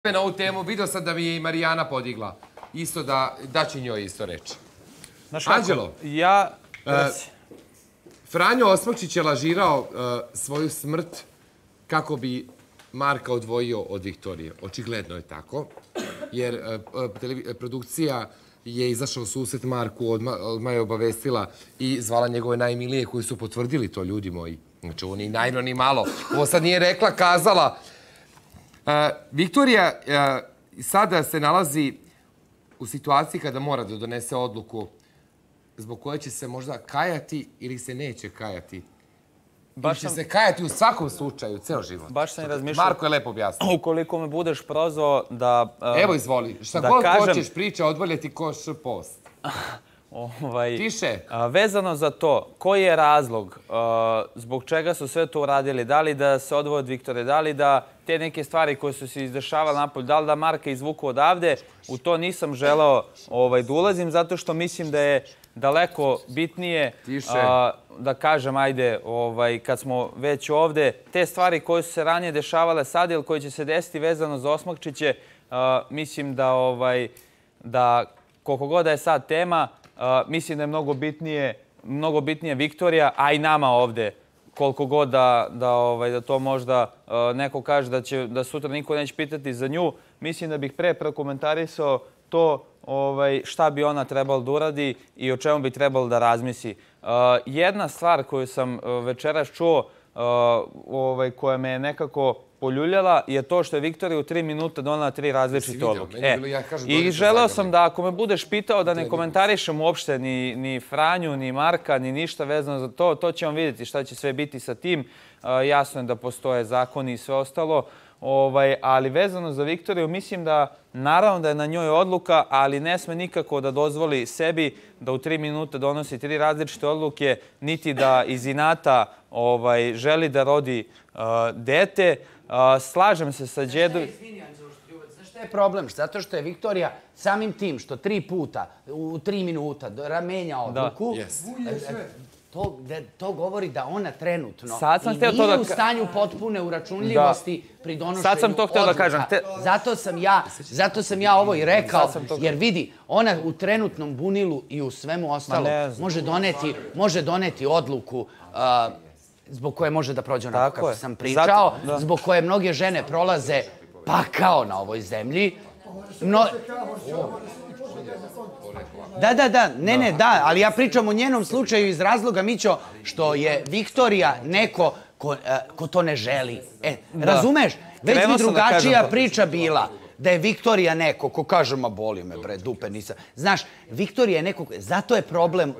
Na ovu temu, vidio sam da mi je i Marijana podigla. Isto da će njoj isto reći. Anđelo, Franjo Osmakčić je lažirao svoju smrt kako bi Marka odvojio od Viktorije. Očigledno je tako, jer produkcija je izašla u susret Marku, odmah je obavestila i zvala njegove najmilije koji su potvrdili to, ljudi moji. Znači, ovo ni najno ni malo. Ovo sad nije rekla, kazala. Viktorija sada se nalazi u situaciji kada mora da donese odluku zbog koje će se možda kajati ili se neće kajati. Ili će se kajati u svakom slučaju, ceo život. Baš sam i razmišljao. Marko je lepo objasnio. Ukoliko me budeš prozvao da... Evo izvoli, šta god hoćeš priča, odvoljeti ko post. Tiše. Vezano za to, koji je razlog, zbog čega su sve to uradili, da li da se odvoje od Viktorije, da li da te neke stvari koje su se izdešavale napolju, da li da Marka izvuku odavde, u to nisam želeo da ulazim, zato što mislim da je daleko bitnije, da kažem, ajde, kad smo već ovde, te stvari koje su se ranije dešavale sad ili koje će se desiti vezano za Osmakčiće, mislim da koliko god da je sad tema, mislim da je mnogo bitnije Viktorija, a i nama ovde, koliko god da to možda neko kaže da sutra niko neće pitati za nju, mislim da bih pre prokomentarisao to šta bi ona trebala da uradi i o čemu bi trebalo da razmisli. Jedna stvar koju sam večeras čuo, koja me je nekako poljuljala, je to što je Viktorija u 3 minuta donela 3 različite odluke. I želeo sam da, ako me budeš pitao, da ne komentarišem uopšte ni Franju, ni Marka, ni ništa vezano za to, to ćemo vidjeti šta će sve biti sa tim. Jasno je da postoje zakoni i sve ostalo, ali vezano za Viktoriju, mislim da naravno da je na njoj odluka, ali ne sme nikako da dozvoli sebi da u 3 minuta donosi 3 različite odluke, niti da iz inata želi da rodi dete. Slažem se sa Đedović. Znaš šta je problem? Zato što je Viktorija samim tim što 3 puta u 3 minuta menja odluku, to govori da ona trenutno nije u stanju potpune uračunljivosti pri donošenju odluka. Sad sam to htio da kažem. Zato sam ja ovo i rekao, jer vidi, ona u trenutnom bunilu i u svemu ostalo može doneti odluku zbog koje može da prođe onako kako sam pričao, zbog koje mnoge žene prolaze pakao na ovoj zemlji. Da, ali ja pričam o njenom slučaju iz razloga, Mićo, što je Viktorija neko ko to ne želi. Razumeš? Već bi drugačija priča bila. Da je Viktorija neko ko kaže, ma boli me bre, dupe nisam. Znaš, Viktorija je neko, zato je problem,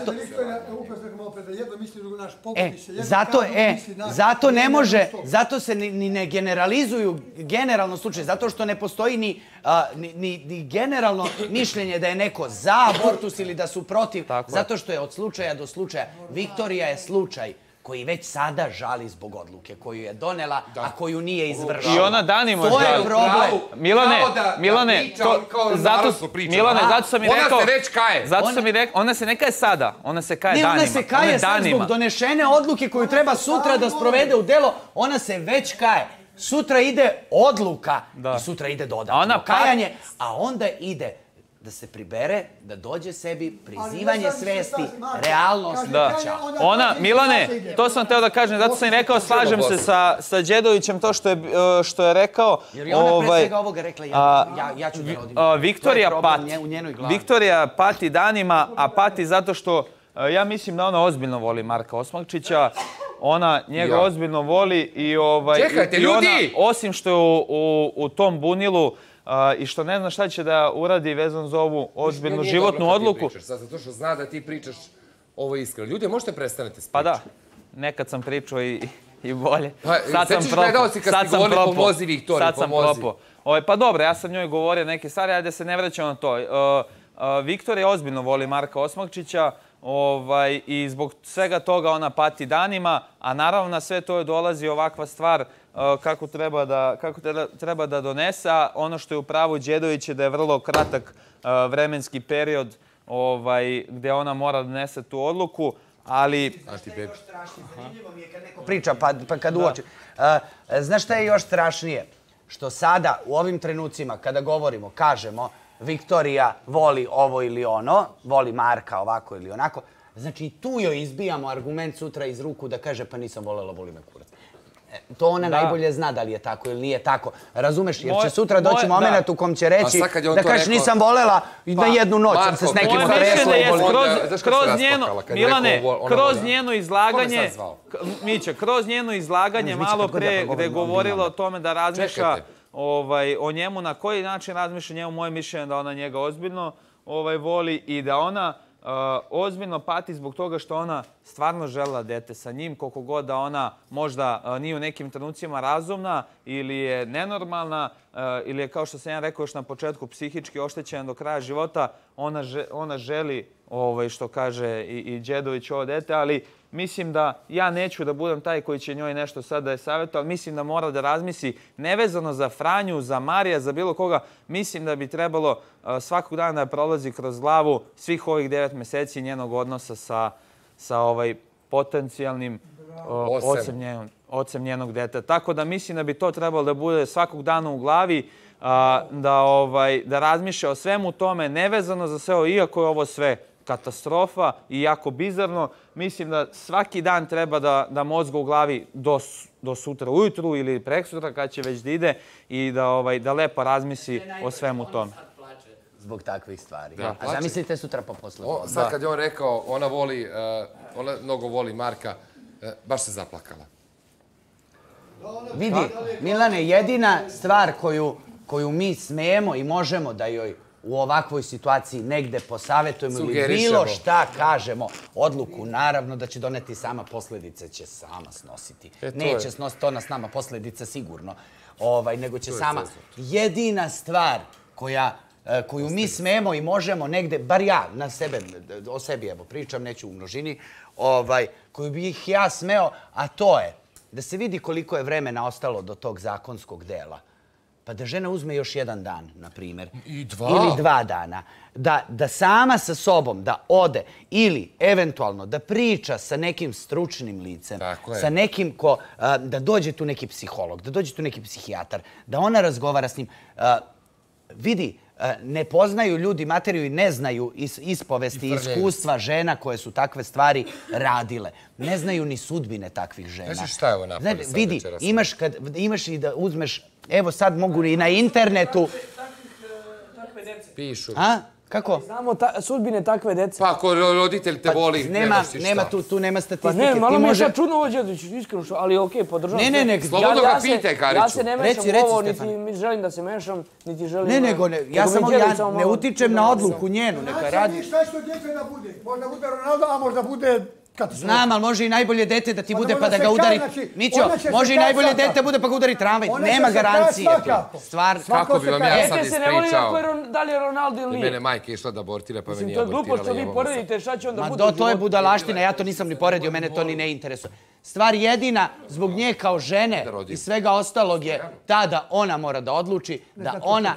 zato ne može, zato se ni ne generalizuju generalno slučaj, zato što ne postoji ni generalno mišljenje da je neko za abortus ili da su protiv, zato što je od slučaja do slučaja. Viktorija je slučaj koji već sada žali zbog odluke koju je donela, a koju nije izvršila. I ona danima žali. To je problem. Milane, zato sam i rekao... Ona se već kaje. Zato sam i rekao, ona se ne kaje sada, ona se kaje danima. Ne, ona se kaje sad zbog donešene odluke koju treba sutra da sprovede u delo, ona se već kaje. Sutra ide odluka i sutra ide dodatno kajanje, a onda ide da se pribere, da dođe sebi, prizivanje svesti, realnost. Ona, Milane, to sam teo da kažem, zato sam i rekao, slažem se sa Đedovićem to što je rekao. Jer je ona pre svega ovoga rekla, ja ću da rodim. Viktorija pati danima, a pati zato što ja mislim da ona ozbiljno voli Marka Osmakčića. Ona njega ozbiljno voli i ona, osim što je u tom bunilu, i što ne zna šta će da uradi vezano za ovu ozbiljnu životnu odluku. Zato što zna da ti pričaš ovo iskreno. Ljudi, možete prestanete s pričom? Pa da, nekad sam pričao i bolje. Sećaš gledalci kad si govorili pomozi Viktoriji, pomozi. Pa dobro, ja sam njoj govorio neke stvari, ajde da se ne vraćam na to. Viktorija ozbiljno voli Marka Osmakčića i zbog svega toga ona pati danima, a naravno na sve to je dolazi ovakva stvar kako treba da donese. Ono što je u pravu Đedović je da je vrlo kratak vremenski period gde ona mora da donese tu odluku, ali... Zanimljivo mi je kad neko priča, pa kad uoči. Znaš šta je još strašnije? što sada u ovim trenucima kada govorimo, kažemo Viktorija voli ovo ili ono, voli Marka ovako ili onako, znači tu joj izbijamo argument sutra iz ruku da kaže pa nisam volela, voli me kurac. To ona najbolje zna da li je tako ili nije tako. Razumeš? Jer će sutra doći moment u kom će reći da kažeš nisam volela na jednu noć, sam se s nekim otresla i kroz njeno izlaganje, Mića, kroz njeno izlaganje malo pre gde je govorila o tome da razmišlja o njemu, na koji način razmišlja njemu, moje mišljenje da ona njega ozbiljno voli i da ona ozbiljno pati zbog toga što ona stvarno želela dete sa njim, koliko god da ona možda nije u nekim trenucima razumna ili je nenormalna ili je, kao što sam ja rekao još na početku, psihički oštećena do kraja života, ona želi, što kaže i Đedović, ovo dete, ali mislim da ja neću da budem taj koji će njoj nešto sad da je savjetuje, ali mislim da mora da razmisli nevezano za Franju, za Marija, za bilo koga. Mislim da bi trebalo svakog dana da prolazi kroz glavu svih ovih 9 meseci njenog odnosa sa potencijalnim ocem njenog deta. Tako da mislim da bi to trebalo da bude svakog dana u glavi, da razmišlja o svemu tome, nevezano za sve ovo, iako je ovo sve katastrofa i jako bizarno. Mislim da svaki dan treba da mozga u glavi do sutra ujutru ili preksutra kad će već da ide i da lepo razmisli o svemu tome. Zbog takvih stvari. A zamislite sutra pa posle. Sad kad je on rekao, ona mnogo voli Marka, baš se zaplakala. Vidi, Milane, jedina stvar koju mi smemo i možemo da joj u ovakvoj situaciji negde posavetujemo ili bilo šta kažemo, odluku, naravno da će doneti sama, posledice će sama snositi. Neće snositi to s nama posledice sigurno, nego će sama. Jedina stvar koju mi smemo i možemo negde, bar ja na sebe, o sebi evo pričam, neću u množini, koju bih ja smeo, a to je da se vidi koliko je vremena ostalo do tog zakonskog dela. Pa da žena uzme još jedan dan, na primjer. Ili 2 dana. Da sama sa sobom, da ode ili eventualno da priča sa nekim stručnim licem, sa nekim da dođe tu neki psiholog, da dođe tu neki psihijatar, da ona razgovara s njim. Vidi, ne poznaju ljudi materiju i ne znaju ispovesti i iskustva žena koje su takve stvari radile. Ne znaju ni sudbine takvih žena. Znaš šta je ovo napad? Vidi, imaš i da uzmeš, evo sad mogu i na internetu. Pišu. A? Kako? Znamo sudbine takve dece. Pa ako roditelj te voli, nemaš ti šta. Tu nema statistike. Pa ne, malo mi je sad čudno ovo Đedović, iskreno što, ali okej, podržavam. Ne. Slobodno ga pitaj, Kariću. Ja se ne mešam u ovo, niti želim da se mešam, niti želim... Ne, ja samo ne utičem na odluku njenu, neka radi. Znači, šta će to djece da bude? Možda bude Ronaldo, a možda bude... Znam, ali može i najbolje dete da ti bude pa da ga udari... Mićo, može i najbolje dete da bude pa ga udari tramvaj. Nema garancije. Stvar... Kako bi vam ja sad se ne voli ispričao? da li je Ronaldo ili nije. Mene majka išla da abortira, pa meni je To je abortirala. glupo što vi poredite, šta će onda bude u životu? To je budalaština, ja to nisam ni poredio, mene to ni ne interesuje. Stvar jedina, zbog nje kao žene i svega ostalog je ta da ona mora da odluči, da ona,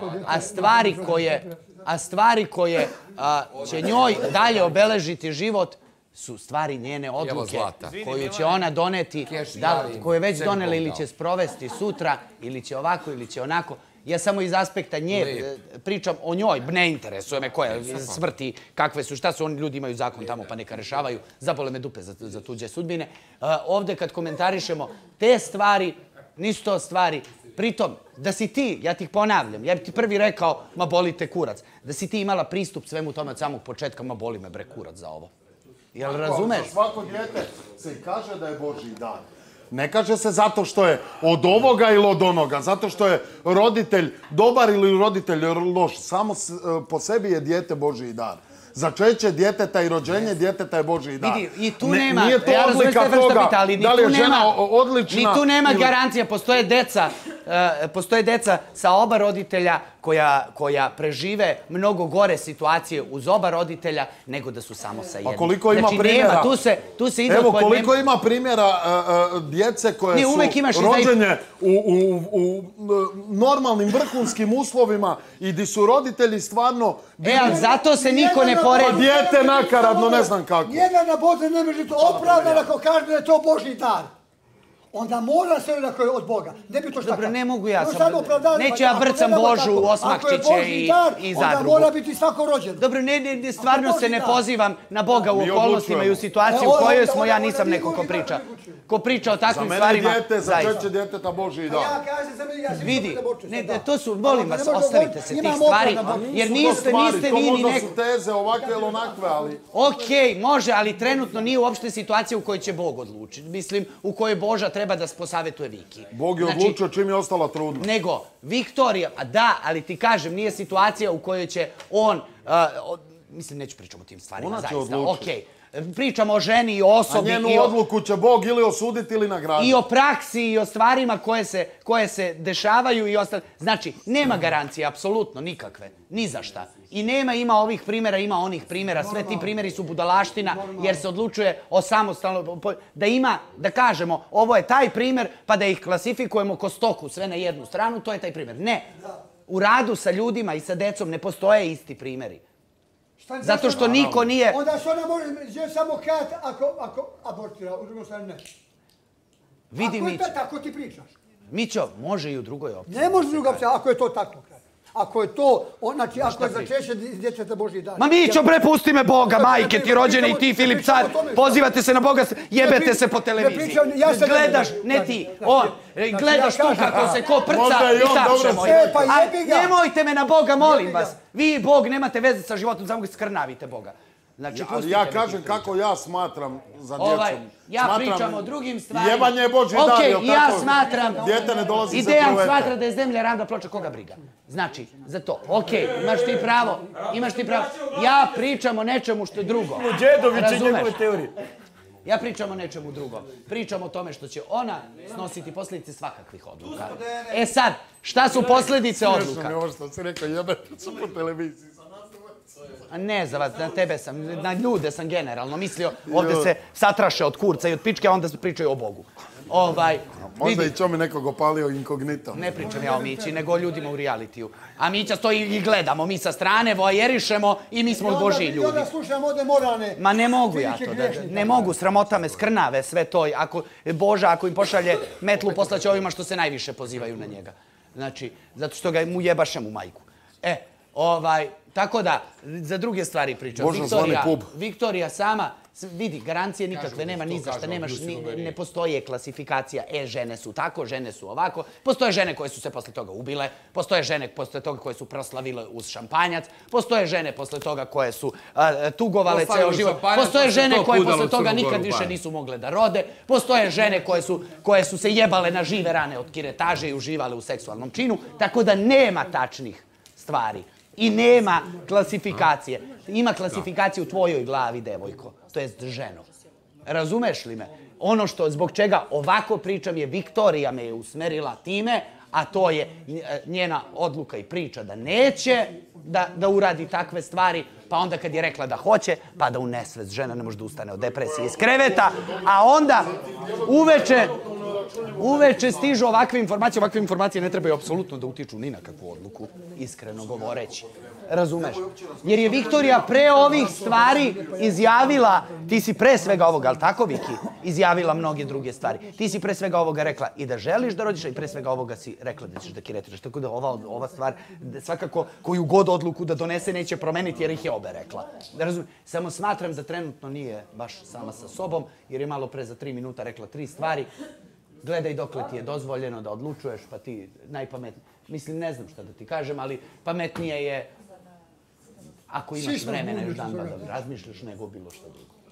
a stvari koje će njoj dalje obeležiti život, su stvari njene odluke koju će ona doneti, koju je već donela ili će sprovesti sutra, ili će ovako, ili će onako. Ja samo iz aspekta nje pričam o njoj, ne interesuje me koja smrti, kakve su, šta su, oni ljudi imaju zakon tamo pa neka rešavaju, zabole me dupe za tuđe sudbine. Ovde kad komentarišemo te stvari, nisu to stvari, pritom da si ti, ja ti ponavljam, ja bi ti prvi rekao, ma boli te kurac, da si ti imala pristup svemu tome od samog početka, ma boli me bre kurac za ovo. Jel razumeš? Za svako djete se i kaže da je Božji dan. Ne kaže se zato što je od ovoga ili od onoga, zato što je roditelj dobar ili roditelj loš. Samo po sebi je dijete Božji dan. Začeće djeteta i rođenje djeteta je Božji dan. Vidi, i tu nema, nije to odlika toga da li je žena odlična. Ni tu nema garancija, postoje deca sa oba roditelja koja prežive mnogo gore situacije uz oba roditelja nego da su samo sa jednim. A koliko ima primjera? Tu se ide... Evo, koliko ima primjera djece koje su rođene u normalnim vrhunskim uslovima i di su roditelji stvarno... ali zato se niko ne poredi. Pa djete nakaradno, ne znam kako. Jedan na Bože ne može to opravdati ako kaže da je to Božji dar. onda mora se da je od Boga. Ne bi to šta Dobro, ne mogu ja sam. Neću ja vrcam Božu Osmahčiće i Zadrugu. Onda mora biti svako rođen. Dobro, stvarno se ne pozivam na Boga u okolnostima i u situaciji u kojoj smo. Ja nisam neko ko priča o takvim stvarima. Za mene dijete, za češće djeteta Božji dan. Ja kažem za mene, ja sam vidi, to su, molim vas, ostavite se tih stvari, jer niste vi ni neko... Možda su teze ovakve ili onakve, ali... Okej, može, ali trenutno nije uopšte situacija u kojoj će Bog odlučiti. Mislim, u kojoj Boža treba da posavetuje Viki. Bog je odlučio čim je ostala trudna. Nego, Viktorija, da, ali ti kažem, nije situacija u kojoj će on... Mislim, neću pričati o tim stvarima, zaista. Okej. Pričamo o ženi i o osobi. A njenu odluku će Bog ili osuditi ili nagraditi. I o praksi i o stvarima koje se dešavaju i ostalo. Znači, nema garancije, apsolutno, nikakve. Ni za šta. I ima ovih primjera, ima onih primjera. Sve ti primjeri su budalaština jer se odlučuje o samostalno... Da kažemo, ovo je taj primjer, pa da ih klasifikujemo ko stoku, sve na jednu stranu, to je taj primjer. Ne. U radu sa ljudima i sa decom ne postoje isti primjeri. Zato što niko nije... Onda se ona može samo kajati ako abortira, u drugom stranu ne. Vidi, Mićo. Ako je to tako ti pričaš. Mićo, može i u drugoj opciji. Ne može druga opcija, ako je to tako. Ako je to, znači ako je začeće dječeta Božji dan. Ma Mićo, bre, pusti me Boga, majke ti rođeni i ti, Filip Car, pozivate se na Boga, jebete se po televiziji. Gledaš, ne ti, on, gledaš tu kako se ko prca i tapšemo. Nemojte me na Boga, molim vas. Vi i Bog nemate veze sa životom, samo skrnavite Boga. Ja kažem kako ja smatram za djecom. Ja pričam o drugim stvarima. Jebanje je Božji dan, jel tako? Okej, ja smatram... Dijete ne dolazi za Dejan smatra da je zemlja ravna ploča, koga briga? Znači, za to. Okej, imaš ti pravo. Ja pričam o nečemu što je drugo. Razumeš? Ja pričam o nečemu drugom. Pričam o tome što će ona snositi posljedice svakakvih odluka. E sad, šta su posljedice odluka? Ovo što si rekao, jebete se po televiziji. Ne za vas, na tebe sam, na ljude sam generalno mislio. Ovdje se satraše od kurca i od pičke, a onda se pričaju o Bogu. Možda i čo mi nekog opalio inkognito. Ne pričam ja o Mići, nego o ljudima u realitiju. A Mića stoji i gledamo, mi sa strane vojerišemo i mi smo Božji ljudi. I onda slušamo ovdje moralne... Ma ne mogu ja to, ne mogu, sramota me, skrnave sve to. Boža, ako im pošalje metlu, poslaće ovima što se najviše pozivaju na njega. Znači, zato što ga mu jebašem u majku. Tako da, za druge stvari pričam. Viktorija sama, vidi, garancije nikakve, nema ni za šta, ne postoje klasifikacija, žene su tako, žene su ovako. Postoje žene koje su se posle toga ubile, postoje žene posle toga koje su proslavile uz šampanjac, postoje žene posle toga koje su tugovale ceo život, postoje žene koje posle toga nikad više nisu mogle da rode, postoje žene koje su se jebale na žive rane od kiretaže i uživale u seksualnom činu, tako da nema tačnih stvari. I nema klasifikacije. Ima klasifikacije u tvojoj glavi, devojko. To jest ženo. Razumeš li me? Ono što, zbog čega ovako pričam je Viktorija me je usmerila time, a to je njena odluka i priča da neće da uradi takve stvari, pa onda kad je rekla da hoće, pa da u nesvest žena ne može da ustane od depresije iz kreveta, a onda uveče stižu ovakve informacije ne trebaju apsolutno da utiču ni na kakvu odluku, iskreno govoreći. Razumeš? Jer je Viktorija pre ovih stvari izjavila, ti si pre svega ovoga, ali tako Viki, izjavila mnoge druge stvari. Ti si pre svega ovoga rekla i da želiš da rodiš, i pre svega ovoga si rekla da ćeš da kiretiraš. Tako da ova stvar, svakako koju god odluku da donese neće promeniti jer ih je obe rekla. Samo smatram da trenutno nije baš sama sa sobom, jer je malo pre za 3 minuta rekla 3 stvari. Gledaj dokle ti je dozvoljeno da odlučuješ, pa ti najpametnije. Mislim, ne znam šta da ti kažem, ali pametnije je ako imaš vremena još dan da razmišljaš nego bilo što drugo.